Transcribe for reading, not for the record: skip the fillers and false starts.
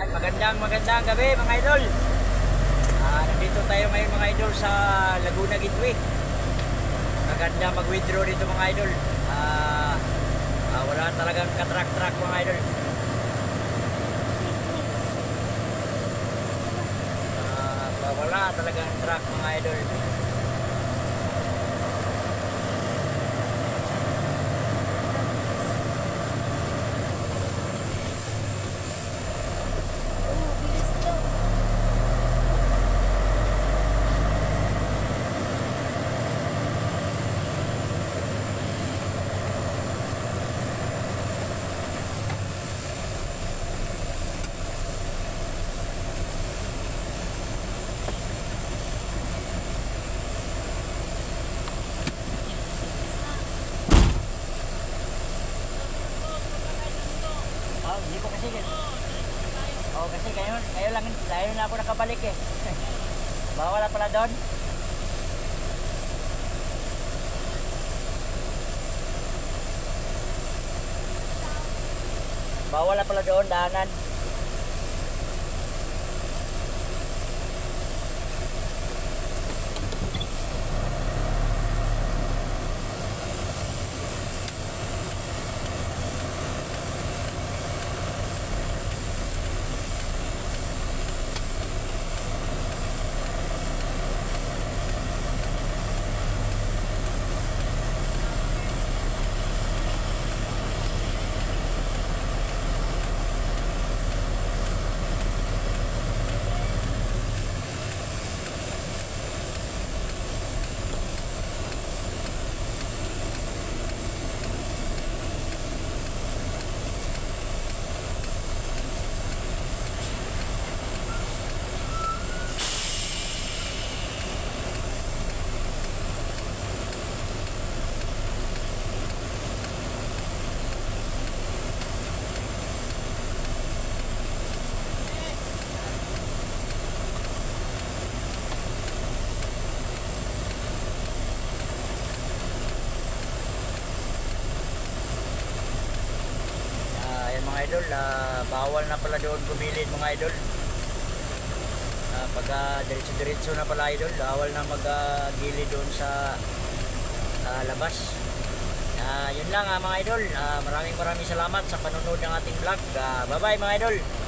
Magandang gabi mga idol. Nandito tayo ngayon mga idol sa Laguna Gateway. Maganda mag-withdraw dito mga idol. Wala talagang katrak-trak mga idol. Wala talagang truck mga idol. Hindi ko kasi kasi kayo lang na ako nakabalik eh. Bawal na pala doon. Bawal na pala doon daanan. Mga idol, bawal na pala doon gumilid mga idol. Pag diretso-diretso na pala idol, bawal na mag-gilid doon sa labas. Yun lang mga idol. Maraming salamat sa panonood ng ating vlog. Bye bye mga idol.